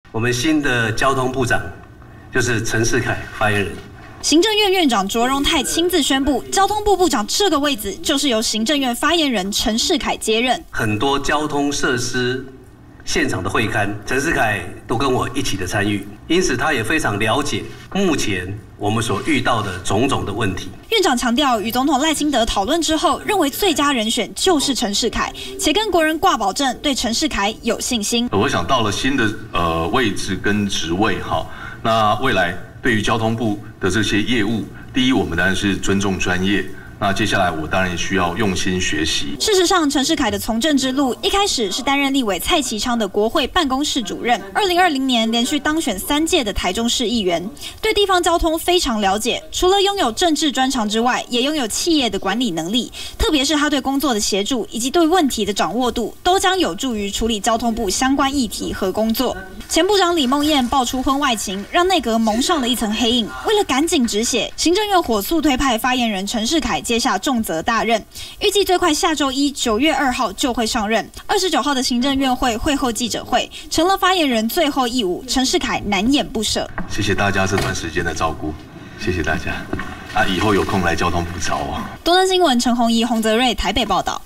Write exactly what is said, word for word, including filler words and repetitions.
我们新的交通部长就是陈世凯发言人。 行政院院长卓荣泰亲自宣布，交通部部长这个位置就是由行政院发言人陈世凯接任。 很多交通设施现场的会勘，陈世凯都跟我一起的参与，因此他也非常了解目前我们所遇到的种种的问题。 院长强调，与总统赖清德讨论之后，认为最佳人选就是陈世凯，且跟国人挂保证，对陈世凯有信心。 我想到了新的呃位置跟职位哈，那未来对于交通部的这些业务，第一，我们当然是尊重专业。那接下来我当然也需要用心学习。 事实上，陈世凯的从政之路一开始是担任立委蔡其昌的国会办公室主任。二零二零年连续当选三届的台中市议员，对地方交通非常了解。除了拥有政治专长之外，也拥有企业的管理能力。特别是他对工作的协助以及对问题的掌握度，都将有助于处理交通部相关议题和工作。前部长李孟燕爆出婚外情，让内阁蒙上了一层黑影。为了赶紧止血，行政院火速推派发言人陈世凯接下重责大任，预计最快下周一九月二号就会上任。二十九号的行政院会会后记者会，成了发言人最后一舞，陈世凯难掩不舍。 谢谢大家这段时间的照顾，谢谢大家。啊，以后有空来交通部找我。 多伦新闻陈宏仪、洪泽瑞台北报道。